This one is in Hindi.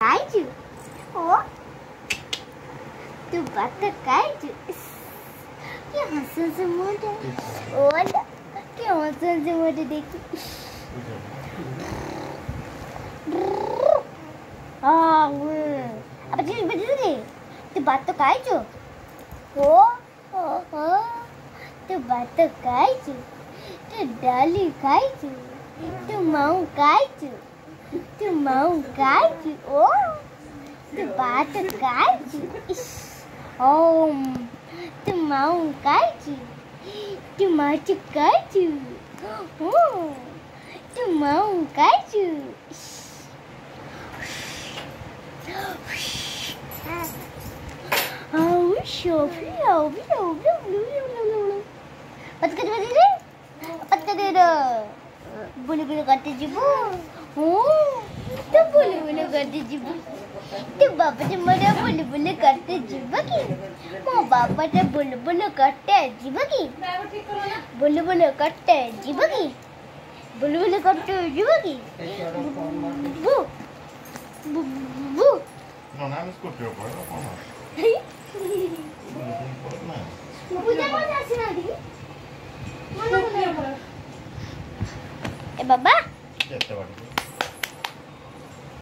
खाइछु ओ तू भात खाइछु के हंस मोटे ओला के हंस मोटे देखी अब चीज बजे दे तू भात खाइछु ओ तू भात खाइछु तू डाली खाइछु तू माऊ खाइछु तू माऊ खाइछु ओ तू भात खाइछु ओम तू माऊ खाइछु तू माछ खाइछु ओ तू माऊ खाइछु बुलु बुलु करते जीवो तो बुलु बुलु करते जीवो तो बाबा से मरे बुलु बुलु करते जीवो की मो बाबा से बुलु बुलु करते जीवो की बुलु बुलु करते जीवो की बुलु बुलु करते जीवो की बू बू बू No, nada me escuchó, pero vamos. पूजा कौन आसी ना दी मना ए बाबा Este